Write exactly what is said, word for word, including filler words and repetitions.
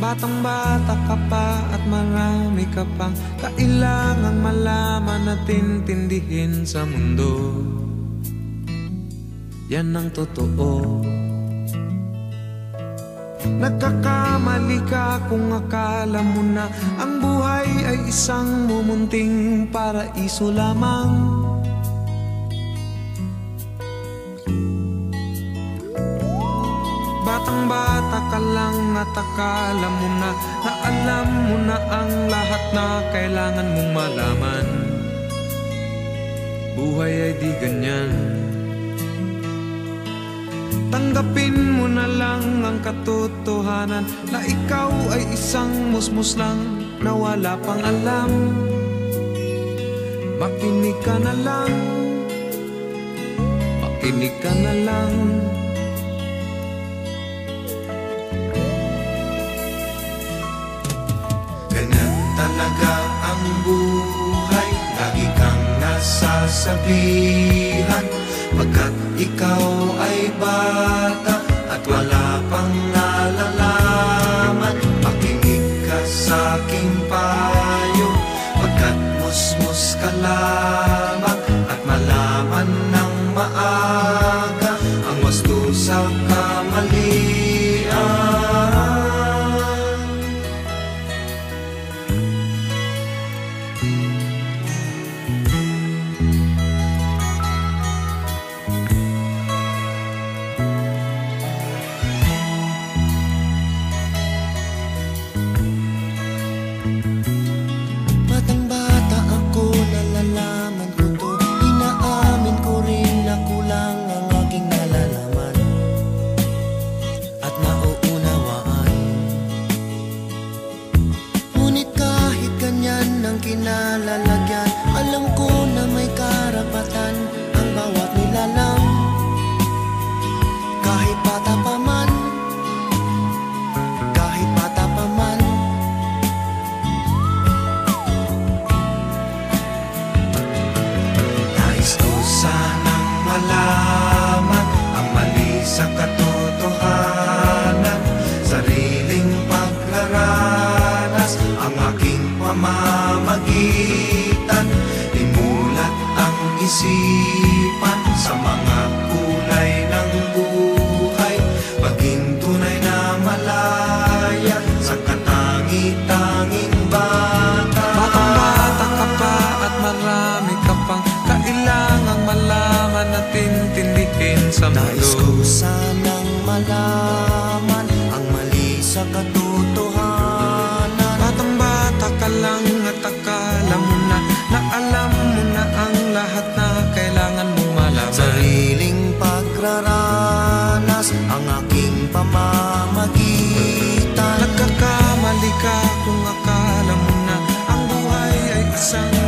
Batang bata ka pa at marami ka pang kailangang malaman at intindihin sa mundo. Yan ang totoo. Nagkakamali ka kung akala mo na ang buhay ay isang mumunting paraiso lamang. Batang bata ka lang at akala mo na na alam mo na ang lahat na kailangan mong malaman. Buhay ay di ganyan. Tanggapin mo na lang ang katotohanan na ikaw ay isang musmus lang na wala pang alam. Makinig ka na lang, makinig ka na lang. Ganyan talaga ang buhay, lagi kang nasasabihan, pagkat ikaw ay bata at wala pang nalalaman. Makinig ka sa aking payo, pagkat musmus ka lamang, at malaman ng maaga ang wasto sa kamalian. Kinalalagyan, alam ko na may karapatan ang bawat nilalang. Kahit bata pa man, kahit bata pa man. Nais ko sanang malaman ang mali sa katotohanan, sariling paglaranas ang aking pamamagitan. Imulat ang isipan sa mga kulay ng buhay, maging tunay na malaya sa katangi-tanging bata. Batang bata ka pa at marami ka pang kailangang malaman at intindihin sa mundo. Nais ko sanang malaman ang mali sa katotohanan. Batang bata ka lang at akala mo na na alam mo na ang lahat na kailangan mong malaman. Sariling pagraranas ang aking pamamagitan. Nagkakamali ka kung akala mo na ang buhay ay isang